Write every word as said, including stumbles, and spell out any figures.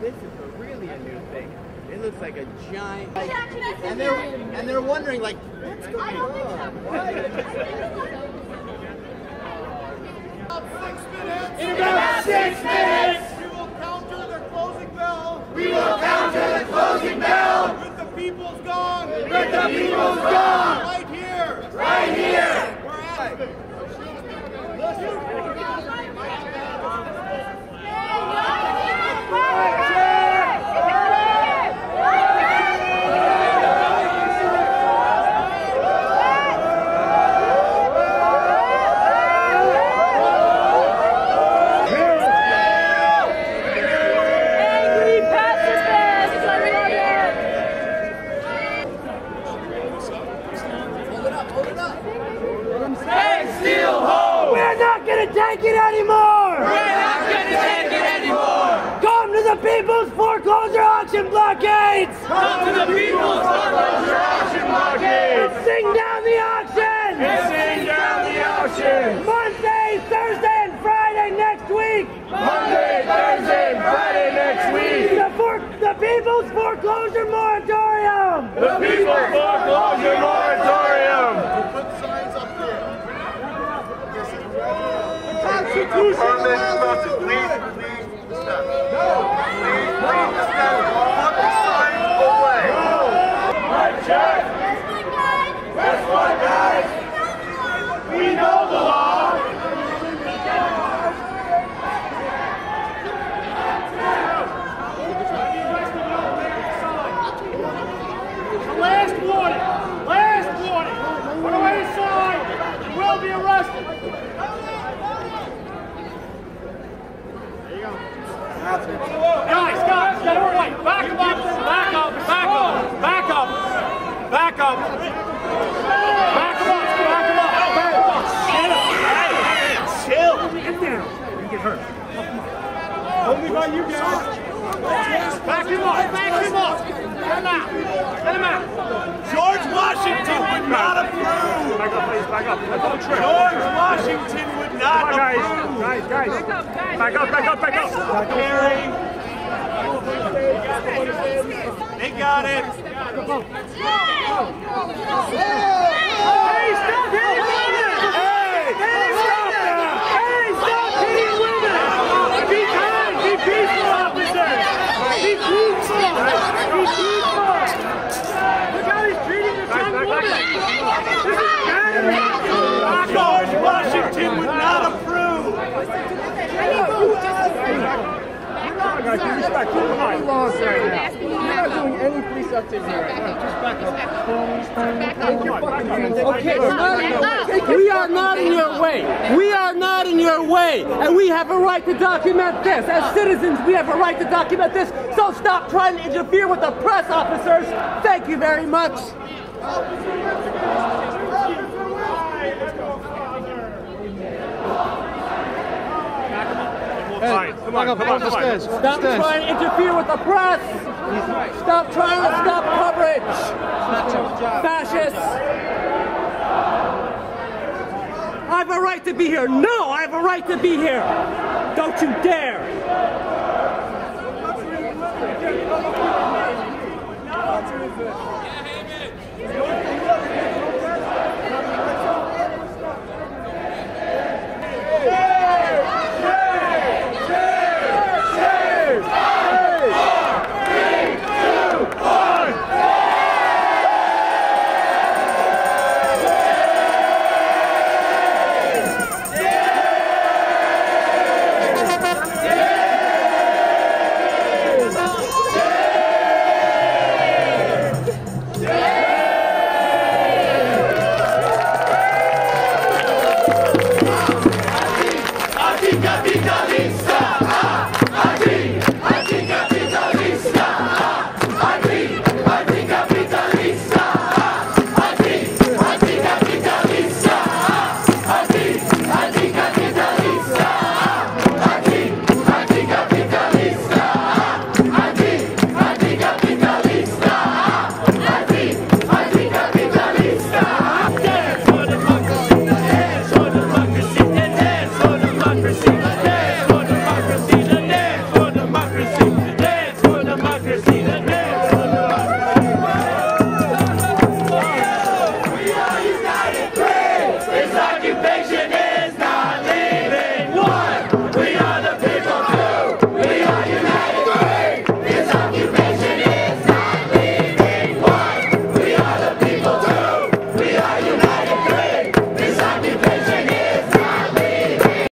this is a really a new thing. It looks like a giant, like, and they're and they're wondering like, what's going on? In about six minutes, we will counter the closing bell. we will counter the closing bell With the people's gong. with the people's gong. Right here. Right here. We're at take it anymore! We're not gonna take it anymore! Come to the people's foreclosure auction blockades! Come to the people's foreclosure auction blockade! And sing down the auction! And sing down the auction! Monday, Thursday, and Friday next week! Monday, Thursday, and Friday next week! The, for, the people's foreclosure moratorium! The people's foreclosure moratorium! put signs up there. Please, please, stop. No. Please, please, stop. Put the signs away. Right, check! That's one, guys! We know the law! Last warning! Last warning! Put away the sign! You will be arrested! Guys, guys, get away! Back up! Back up! Back up! Back up! Back up! Back up! Back up! Back up! Get up! Hey, chill! Get down! You get hurt. Only by you guys. Back him up! Back him up! Get him out! Get him out! George Washington would not approve! Back up, please. Back up. Don't trip. George Washington would not Come on, guys. approve! Guys, guys. Back up, back up, back up. Carrie, they got it! Hey, stop hitting women! Hey! Hey, stop that! Hey, stop hitting women! Be kind! Be peaceful, officers! Be peaceful! Be peaceful! Look how he's treating this young woman! This is battery! George Washington would not approve! Come on, guys, be respectful. Come on. Laws right now. You're not doing any police activity right now. Just back up. Take your fucking hands. Okay, we're not in your way. We are not in your way. We are not in your way. And we have a right to document this. As citizens, we have a right to document this. So stop trying to interfere with the press, officers. Thank you very much. Hey, come on, come on, come on. Stop trying to interfere with the press! Stop trying to stop coverage! Fascists! I have a right to be here! No, I have a right to be here! Don't you dare! Yeah, hey, man.